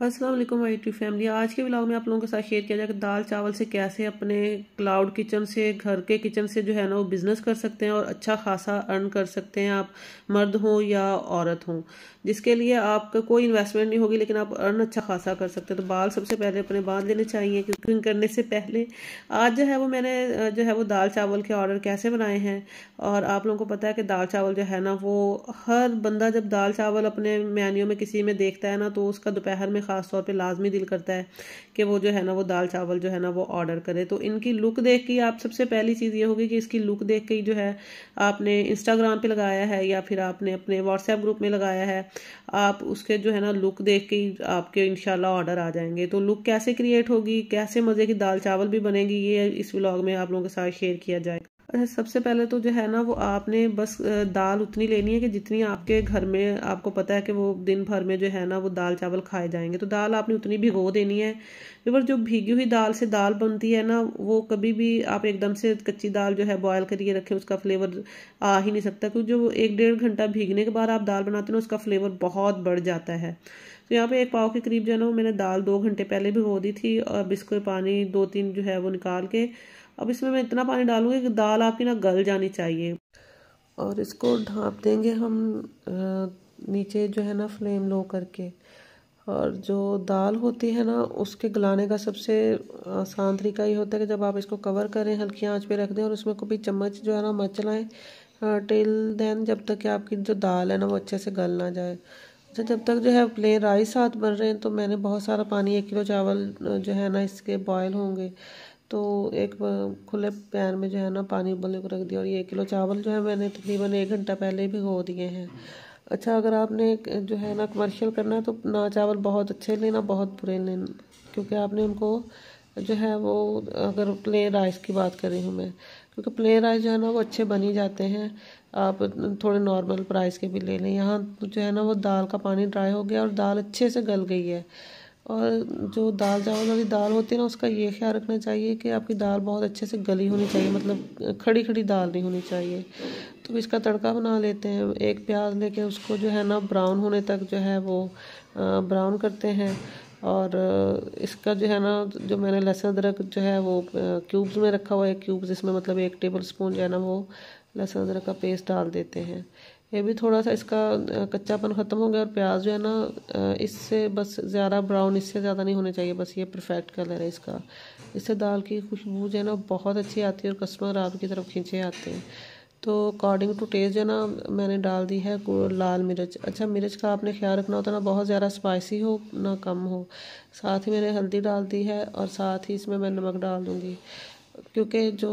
अस्सलाम वालेकुम my YouTube family. आज के व्लॉग में आप लोगों के साथ शेयर किया जाएगा दाल चावल से कैसे अपने क्लाउड किचन से, घर के किचन से जो है ना वो बिज़नेस कर सकते हैं और अच्छा खासा अर्न कर सकते हैं। आप मर्द हो या औरत हो, जिसके लिए आपका कोई इन्वेस्टमेंट नहीं होगी लेकिन आप अर्न अच्छा खासा कर सकते हैं। तो बाल सबसे पहले अपने बांध लेने चाहिए कुकिंग करने से पहले। आज जो है वो मैंने जो है वो दाल चावल के ऑर्डर कैसे बनाए हैं। और आप लोगों को पता है कि दाल चावल जो है ना वो हर बंदा जब दाल चावल अपने मेन्यू में किसी में देखता है ना तो उसका दोपहर में ख़ास तौर पे लाजमी दिल करता है कि वो जो है ना वो दाल चावल जो है ना वो ऑर्डर करे। तो इनकी लुक देख के आप सबसे पहली चीज़ ये होगी कि इसकी लुक देख के ही जो है आपने इंस्टाग्राम पे लगाया है या फिर आपने अपने व्हाट्सएप ग्रुप में लगाया है, आप उसके जो है ना लुक देख के ही आपके इंशाल्लाह ऑर्डर आ जाएंगे। तो लुक कैसे क्रिएट होगी, कैसे मज़े की दाल चावल भी बनेगी, ये इस व्लॉग में आप लोगों के साथ शेयर किया जाएगा। अच्छा, सबसे पहले तो जो है ना वो आपने बस दाल उतनी लेनी है कि जितनी आपके घर में आपको पता है कि वो दिन भर में जो है ना वो दाल चावल खाए जाएंगे। तो दाल आपने उतनी भिगो देनी है। फिर जो भीगी हुई दाल से दाल बनती है ना, वो कभी भी आप एकदम से कच्ची दाल जो है बॉयल करके रखें, उसका फ्लेवर आ ही नहीं सकता। क्योंकि जो 1-1.5 घंटा भीगने के बाद आप दाल बनाते हैं ना, उसका फ्लेवर बहुत बढ़ जाता है। तो यहाँ पे 1 पाव के करीब जो है ना वो मैंने दाल 2 घंटे पहले भिगो दी थी। और अब इसको पानी 2-3 जो है वो निकाल के अब इसमें मैं इतना पानी डालूंगी कि दाल आपकी ना गल जानी चाहिए। और इसको ढाँप देंगे हम नीचे जो है ना फ्लेम लो करके। और जो दाल होती है ना उसके गलाने का सबसे आसान तरीका ये होता है कि जब आप इसको कवर करें, हल्की आंच पे रख दें और उसमें कोई चम्मच जो है ना मत चलाएं टिल देन, जब तक कि आपकी जो दाल है ना वो अच्छे से गल ना जाए। अच्छा, जब तक जो है प्लेन राइस साथ बन रहे हैं तो मैंने बहुत सारा पानी, 1 किलो चावल जो है ना इसके बॉयल होंगे तो एक खुले पैन में जो है ना पानी उबलने को रख दिया। और ये 1 किलो चावल जो है मैंने तकरीबन 1 घंटा पहले भिगो दिए हैं। अच्छा, अगर आपने जो है ना कमर्शियल करना है तो ना चावल बहुत अच्छे लेना, बहुत बुरे लेना, क्योंकि आपने उनको जो है वो, अगर प्लेन राइस की बात कर रही हूँ मैं, क्योंकि प्लेन राइस जो है ना वो अच्छे बन ही जाते हैं। आप थोड़े नॉर्मल प्राइस के भी ले लें। यहाँ जो है ना वो दाल का पानी ड्राई हो गया और दाल अच्छे से गल गई है। और जो दाल चावल वाली दाल होती है ना उसका ये ख्याल रखना चाहिए कि आपकी दाल बहुत अच्छे से गली होनी चाहिए, मतलब खड़ी खड़ी दाल नहीं होनी चाहिए। तो इसका तड़का बना लेते हैं। 1 प्याज लेके उसको जो है ना ब्राउन होने तक जो है वो ब्राउन करते हैं। और इसका जो है ना जो मैंने लहसुन अदरक जो है वो क्यूब्स में रखा हुआ है, क्यूब्स इसमें मतलब 1 टेबल स्पून जो है ना वो लहसुन अदरक का पेस्ट डाल देते हैं। ये भी थोड़ा सा इसका कच्चापन ख़त्म हो गया। और प्याज जो है ना इससे बस ज़्यादा ब्राउन, इससे ज़्यादा नहीं होने चाहिए, बस ये परफेक्ट कलर है इसका। इससे दाल की खुशबू जो है ना बहुत अच्छी आती है और कस्टमर आपकी तरफ खींचे आते हैं। तो अकॉर्डिंग टू टेस्ट जो है ना मैंने डाल दी है लाल मिर्च। अच्छा, मिर्च का आपने ख्याल रखना होता है ना, बहुत ज़्यादा स्पाइसी हो ना कम हो। साथ ही मैंने हल्दी डाल दी है और साथ ही इसमें मैं नमक डाल दूँगी। क्योंकि जो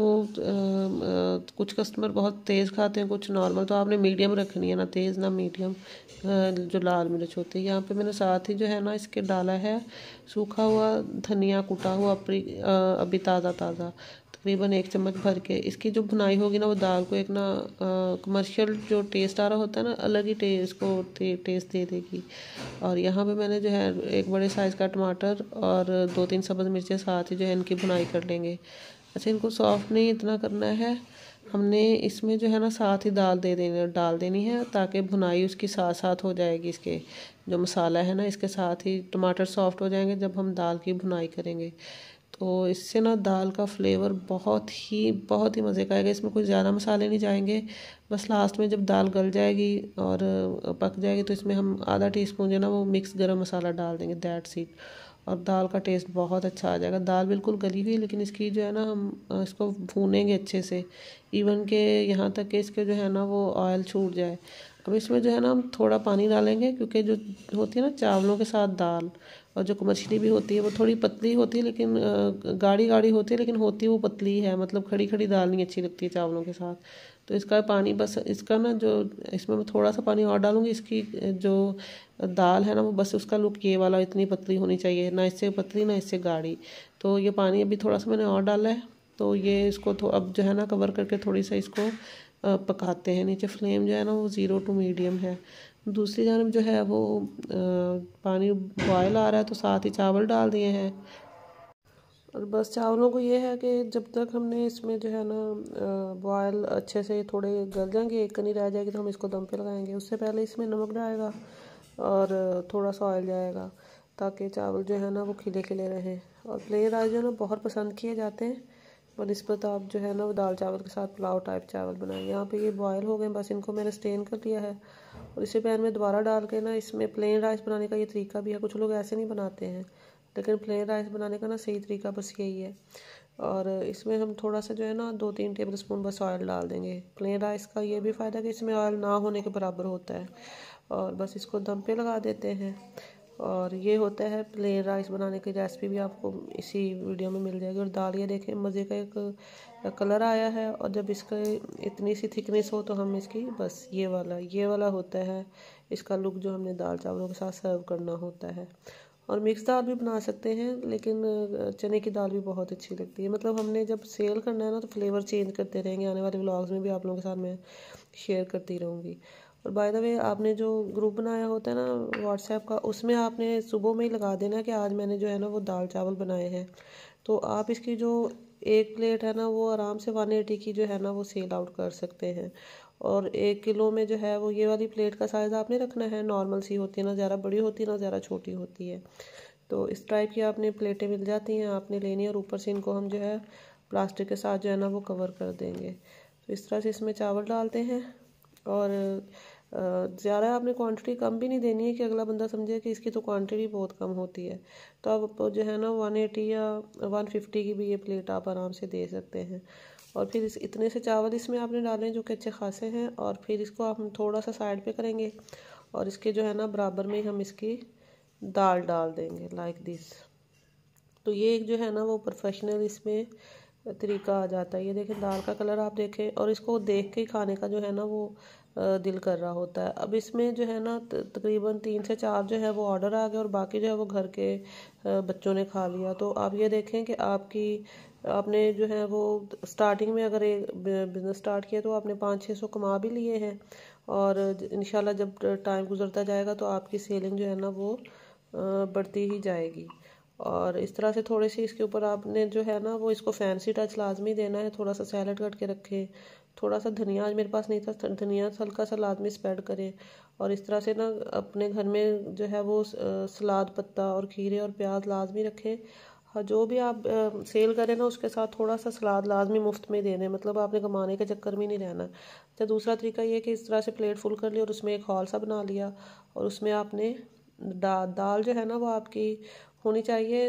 कुछ कस्टमर बहुत तेज़ खाते हैं, कुछ नॉर्मल, तो आपने मीडियम रखनी है, ना तेज़ ना मीडियम। जो लाल मिर्च होती है, यहाँ पे मैंने साथ ही जो है ना इसके डाला है सूखा हुआ धनिया कुटा हुआ अभी ताज़ा ताज़ा, तकरीबन 1 चम्मच भर के। इसकी जो भुनाई होगी ना वो दाल को एक ना कमर्शियल जो टेस्ट आ रहा होता है ना, अलग ही टेस्ट को टेस्ट दे देगी। और यहाँ पे मैंने जो है 1 बड़े साइज़ का टमाटर और 2-3 सब्ज़ मिर्चें साथ ही जो है इनकी भुनाई कर लेंगे। अच्छा, इनको सॉफ्ट नहीं इतना करना है, हमने इसमें जो है ना साथ ही डाल देनी है ताकि भुनाई उसकी साथ साथ हो जाएगी। इसके जो मसाला है ना इसके साथ ही टमाटर सॉफ्ट हो जाएंगे जब हम दाल की भुनाई करेंगे। तो इससे ना दाल का फ्लेवर बहुत ही मज़े का आएगा। इसमें कोई ज़्यादा मसाले नहीं जाएंगे। बस लास्ट में जब दाल गल जाएगी और पक जाएगी तो इसमें हम आधा टीस्पून जो है ना वो मिक्स गरम मसाला डाल देंगे, दैट्स इट। और दाल का टेस्ट बहुत अच्छा आ जाएगा। दाल बिल्कुल गली हुई, लेकिन इसकी जो है ना हम इसको भूनेंगे अच्छे से, इवन के यहाँ तक कि इसके जो है ना वो ऑयल छूट जाए। अब इसमें जो है ना हम थोड़ा पानी डालेंगे, क्योंकि जो होती है ना चावलों के साथ दाल, और जो मछली भी होती है वो थोड़ी पतली होती है, लेकिन गाढ़ी गाढ़ी होती है, लेकिन होती वो पतली है, मतलब खड़ी खड़ी दाल नहीं अच्छी लगती है चावलों के साथ। तो इसका पानी बस इसका ना जो इसमें मैं थोड़ा सा पानी और डालूंगी। इसकी जो दाल है ना वो बस उसका लुक ये वाला, इतनी पतली होनी चाहिए, ना इससे पतली ना इससे गाढ़ी। तो ये पानी अभी थोड़ा सा मैंने और डाला है। तो ये इसको अब जो है ना कवर करके थोड़ी सा इसको पकाते हैं। नीचे फ्लेम जो है ना वो 0 टू मीडियम है। दूसरी जानब जो है वो पानी बॉयल आ रहा है तो साथ ही चावल डाल दिए हैं। और बस चावलों को ये है कि जब तक हमने इसमें जो है ना बॉयल अच्छे से थोड़े गल जाएंगे, एक कनी रह जाएगी तो हम इसको दम पे लगाएंगे। उससे पहले इसमें नमक डालेगा और थोड़ा सा ऑयल जाएगा ताकि चावल जो है ना वो खिले खिले रहें। और प्लेन राइस जो है ना बहुत पसंद किए जाते हैं, बनिस्बत आप जो है ना वो दाल चावल के साथ पुलाव टाइप चावल बनाएं। यहाँ पे ये बॉयल हो गए, बस इनको मैंने स्टेन कर लिया है और इसे पैन में दोबारा डाल के ना, इसमें प्लेन राइस बनाने का ये तरीका भी है, कुछ लोग ऐसे नहीं बनाते हैं, लेकिन प्लेन राइस बनाने का ना सही तरीका बस यही है। और इसमें हम थोड़ा सा जो है ना 2-3 टेबल स्पून बस ऑयल डाल देंगे। प्लेन राइस का ये भी फ़ायदा कि इसमें ऑयल ना होने के बराबर होता है। और बस इसको दम पे लगा देते हैं। और ये होता है प्लेन राइस बनाने की रेसिपी, भी आपको इसी वीडियो में मिल जाएगी। और दाल ये देखें मज़े का एक कलर आया है, और जब इसका इतनी सी थिकनेस हो तो हम इसकी बस ये वाला होता है इसका लुक, जो हमने दाल चावलों के साथ सर्व करना होता है। और मिक्स दाल भी बना सकते हैं, लेकिन चने की दाल भी बहुत अच्छी लगती है। मतलब हमने जब सेल करना है ना तो फ्लेवर चेंज करते रहेंगे, आने वाले व्लॉग्स में भी आप लोगों के साथ मैं शेयर करती रहूँगी। और बाय द वे, आपने जो ग्रुप बनाया होता है ना व्हाट्सएप का, उसमें आपने सुबह में ही लगा देना कि आज मैंने जो है ना वो दाल चावल बनाए हैं। तो आप इसकी जो एक प्लेट है ना वो आराम से 180 की जो है ना वो सेल आउट कर सकते हैं। और 1 किलो में जो है वो ये वाली प्लेट का साइज़ आपने रखना है, नॉर्मल सी होती है, ना ज़्यादा बड़ी होती है ना ज़्यादा छोटी होती है। तो इस टाइप की आपने प्लेटें मिल जाती हैं, आपने लेनी है। और ऊपर से इनको हम जो है प्लास्टिक के साथ जो है ना वो कवर कर देंगे। तो इस तरह से इसमें चावल डालते हैं। और ज़्यादा आपने क्वांटिटी कम भी नहीं देनी है कि अगला बंदा समझे कि इसकी तो क्वांटिटी बहुत कम होती है। तो आप जो है ना 180 या 150 की भी ये प्लेट आप आराम से दे सकते हैं। और फिर इतने से चावल इसमें आपने डाले जो कि अच्छे खासे हैं। और फिर इसको हम थोड़ा सा साइड पे करेंगे, और इसके जो है ना बराबर में हम इसकी दाल डाल देंगे लाइक दिस। तो ये एक जो है ना वो प्रोफेशनल इसमें तरीका आ जाता है। ये देखें दाल का कलर आप देखें, और इसको देख के ही खाने का जो है ना वो दिल कर रहा होता है। अब इसमें जो है ना तकरीबन 3 से 4 जो है वो ऑर्डर आ गए, और बाकी जो है वो घर के बच्चों ने खा लिया। तो आप ये देखें कि आपने जो है वो स्टार्टिंग में अगर एक बिज़नेस स्टार्ट किया तो आपने 500-600 कमा भी लिए हैं। और इंशाल्लाह जब टाइम गुजरता जाएगा तो आपकी सेलिंग जो है ना वो बढ़ती ही जाएगी। और इस तरह से थोड़ी सी इसके ऊपर आपने जो है ना वो इसको फैंसी टच लाजमी देना है। थोड़ा सा सैलड कट के रखें, थोड़ा सा धनिया, आज मेरे पास नहीं था धनिया, हल्का सा लाजमी स्प्रेड करें। और इस तरह से ना अपने घर में जो है वो सलाद पत्ता और खीरे और प्याज लाजमी रखें। हाँ, जो भी आप सेल करें ना उसके साथ थोड़ा सा सलाद लाजमी मुफ्त में देना है, मतलब आपने कमाने के चक्कर में नहीं रहना। तो दूसरा तरीका ये कि इस तरह से प्लेट फुल कर लिया और उसमें एक हॉल सा बना लिया, और उसमें आपने दाल जो है ना वो आपकी होनी चाहिए।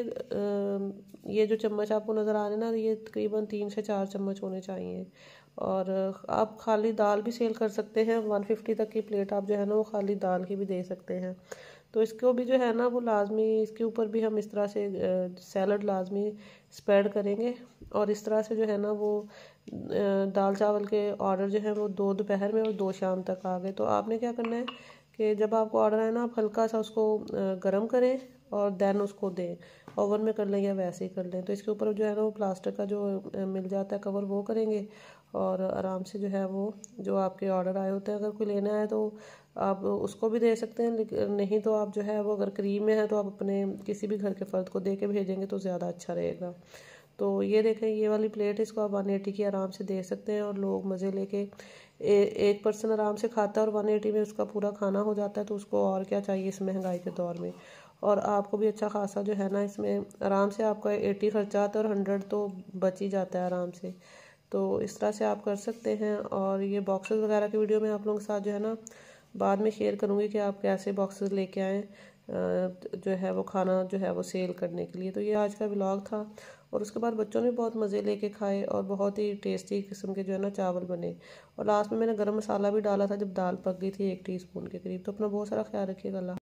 ये जो चम्मच आपको नज़र आ रहे हैं ना, ये तकरीबन 3 से 4 चम्मच होने चाहिए। और आप खाली दाल भी सेल कर सकते हैं, 150 तक की प्लेट आप जो है ना वो खाली दाल की भी दे सकते हैं। तो इसको भी जो है ना वो लाजमी, इसके ऊपर भी हम इस तरह से सैलड लाजमी स्प्रेड करेंगे। और इस तरह से जो है ना वो दाल चावल के ऑर्डर जो है वो 2 दोपहर में और 2 शाम तक आ गए। तो आपने क्या करना है कि जब आपको ऑर्डर आए ना, आप हल्का सा उसको गर्म करें और देन उसको दें। ओवन में कर लें या वैसे ही कर लें। तो इसके ऊपर जो है ना वो प्लास्टिक का जो मिल जाता है कवर, वो करेंगे। और आराम से जो है वो जो आपके ऑर्डर आए होते हैं, अगर कोई लेना है तो आप उसको भी दे सकते हैं, लेकिन नहीं तो आप जो है वो अगर करीब में है तो आप अपने किसी भी घर के फ़र्द को दे के भेजेंगे तो ज़्यादा अच्छा रहेगा। तो ये देखें ये वाली प्लेट, इसको आप 180 की आराम से दे सकते हैं, और लोग मज़े लेके एक पर्सन आराम से खाता है और 180 में उसका पूरा खाना हो जाता है। तो उसको और क्या चाहिए इस महंगाई के दौर में। और आपको भी अच्छा खासा जो है ना इसमें आराम से आपका 80 खर्चा आता है, और 100 तो बच ही जाता है आराम से। तो इस तरह से आप कर सकते हैं। और ये बॉक्सेस वगैरह की वीडियो मैं आप लोगों के साथ जो है ना बाद में शेयर करूँगी कि आप कैसे बॉक्सेस लेके आएँ जो है वो खाना जो है वो सेल करने के लिए। तो ये आज का व्लॉग था, और उसके बाद बच्चों ने बहुत मज़े लेके खाए, और बहुत ही टेस्टी किस्म के जो है ना चावल बने। और लास्ट में मैंने गरम मसाला भी डाला था जब दाल पक गई थी 1 टीस्पून के करीब। तो अपना बहुत सारा ख्याल रखिएगा।